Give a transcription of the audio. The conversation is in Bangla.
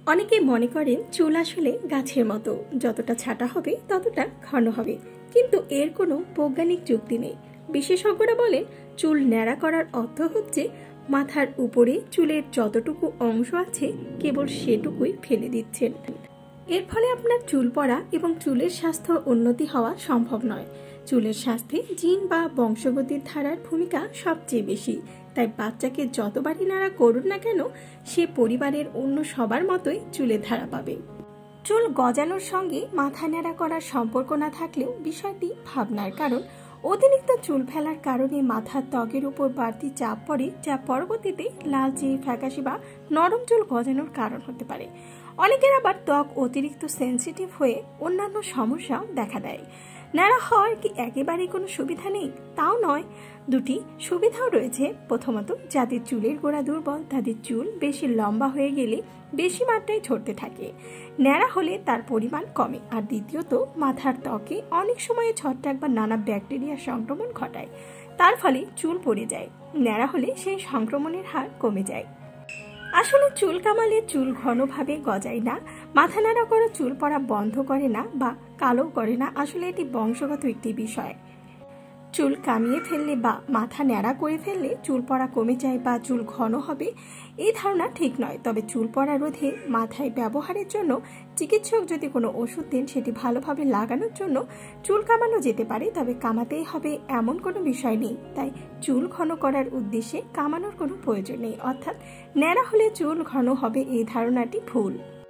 অনেকে মনে করেন চুল আসলে গাছের মতো, যতটা ছাঁটা হবে ততটা ঘন হবে, কিন্তু এর কোনো বৈজ্ঞানিক যুক্তি নেই। বিশেষজ্ঞরা বলেন চুল ন্যাড়া করার অর্থ হচ্ছে মাথার উপরে চুলের যতটুকু অংশ আছে কেবল সেটুকুই ফেলে দিচ্ছেন। এর ফলে আপনার চুল পড়া এবং চুলের স্বাস্থ্য উন্নতি হওয়া সম্ভব নয়। চুলের স্বাস্থ্যে জিন বা বংশগতির ধারার ভূমিকা সবচেয়ে বেশি। তাই বাচ্চাকে যতবারই নাড়া করুন না কেন, সে পরিবারের অন্য সবার মতোই চুলের ধারা পাবে। চুল গজানোর সঙ্গে মাথা ন্যাড়া করার সম্পর্ক না থাকলেও বিষয়টি ভাবনার, কারণ অতিরিক্ত চুল ফেলার কারণে মাথার ত্বকের উপর বাড়তি চাপ পড়ে, যা পরবর্তীতে লালচে, ফ্যাকাশে বা নরম চুল গজানোর কারণ হতে পারে। অনেকের আবার ত্বক অতিরিক্ত সেন্সিটিভ হয়ে অন্যান্য সমস্যাও দেখা দেয়। ন্যাড়া হওয়ার কি একেবারেই কোনো সুবিধা নেই? তাও নয়, দুটি সুবিধাও রয়েছে। প্রথমত, যাদের চুলের গোড়া দুর্বল তাদের চুল বেশি লম্বা হয়ে গেলে বেশি মাত্রায় ঝরতে থাকে, ন্যাড়া হলে তার পরিমাণ কমে। আর দ্বিতীয়ত, মাথার ত্বকে অনেক সময় ছত্রাক বা নানা ব্যাকটেরিয়ার সংক্রমণ ঘটায়, তার ফলে চুল পড়ে যায়। ন্যাড়া হলে সেই সংক্রমণের হার কমে যায়। আসলে চুল কামালে চুল ঘনভাবে গজায় না, মাথা ন্যাড়া করা চুল পড়া বন্ধ করে না বা কালো করে না। আসলে এটি বংশগত একটি বিষয়। চুল কামিয়ে ফেললে বা মাথা ন্যাড়া করে ফেললে চুল পড়া কমে যায় বা চুল ঘন হবে, এই ধারণা ঠিক নয়। তবে চুল পড়া রোধে মাথায় ব্যবহারের জন্য চিকিৎসক যদি কোনো ওষুধ দেন, সেটি ভালোভাবে লাগানোর জন্য চুল কামানো যেতে পারে। তবে কামাতেই হবে এমন কোনো বিষয় নেই। তাই চুল ঘন করার উদ্দেশ্যে কামানোর কোনো প্রয়োজন নেই। অর্থাৎ ন্যাড়া হলে চুল ঘন হবে, এই ধারণাটি ভুল।